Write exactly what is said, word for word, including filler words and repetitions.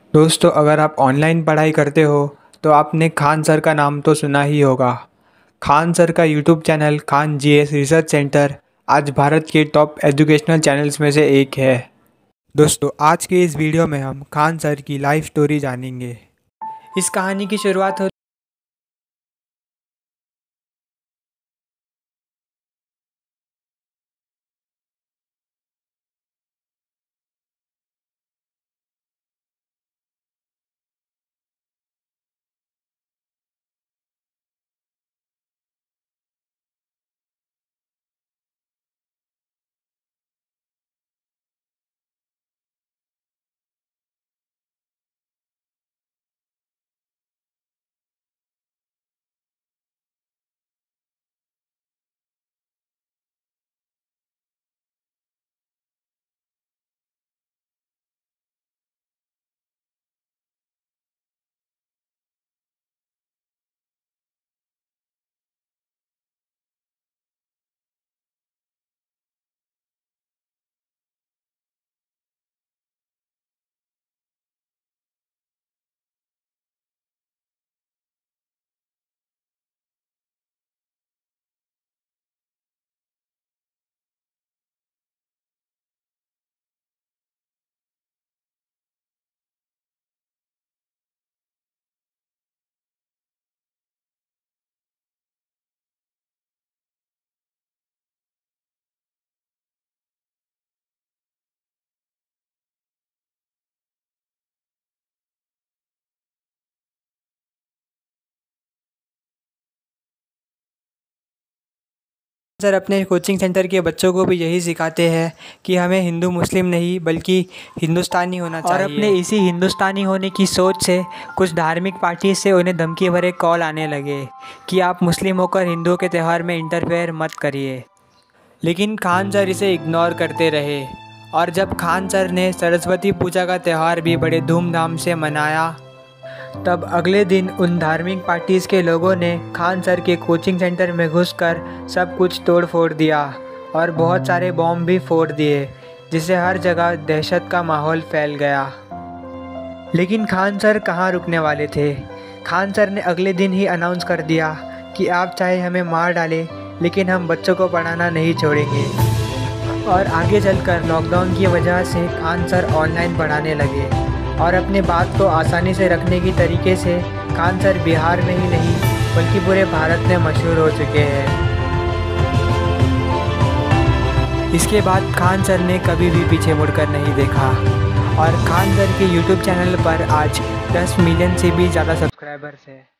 दोस्तों, अगर आप ऑनलाइन पढ़ाई करते हो तो आपने खान सर का नाम तो सुना ही होगा। खान सर का YouTube channel Khan GS research centre आज भारत के टॉप एजुकेशनल चैनल्स में से एक है। दोस्तों, आज के इस वीडियो में हम खान सर की लाइफ स्टोरी जानेंगे। इस कहानी की शुरुआत हो सर अपने कोचिंग सेंटर के बच्चों को भी यही सिखाते हैं कि हमें हिंदू मुस्लिम नहीं बल्कि हिंदुस्तानी होना चाहिए। और अपने इसी हिंदुस्तानी होने की सोच से कुछ धार्मिक पार्टी से उन्हें धमकी भरे कॉल आने लगे कि आप मुस्लिम होकर हिंदुओं के त्यौहार में इंटरफेयर मत करिए। लेकिन खान सर इसे इग्नोर करते रहे और जब खान सर ने सरस्वती पूजा का त्यौहार भी बड़े धूमधाम से मनाया, तब अगले दिन उन धार्मिक पार्टीज़ के लोगों ने खान सर के कोचिंग सेंटर में घुसकर सब कुछ तोड़ फोड़ दिया और बहुत सारे बॉम्ब भी फोड़ दिए, जिससे हर जगह दहशत का माहौल फैल गया। लेकिन खान सर कहाँ रुकने वाले थे। खान सर ने अगले दिन ही अनाउंस कर दिया कि आप चाहे हमें मार डालें, लेकिन हम बच्चों को पढ़ाना नहीं छोड़ेंगे। और आगे चलकर लॉकडाउन की वजह से खान सर ऑनलाइन पढ़ाने लगे और अपने बात को आसानी से रखने की तरीके से खान सर बिहार में ही नहीं बल्कि पूरे भारत में मशहूर हो चुके हैं। इसके बाद खान सर ने कभी भी पीछे मुड़कर नहीं देखा और खान सर के यूट्यूब चैनल पर आज दस मिलियन से भी ज़्यादा सब्सक्राइबर्स हैं।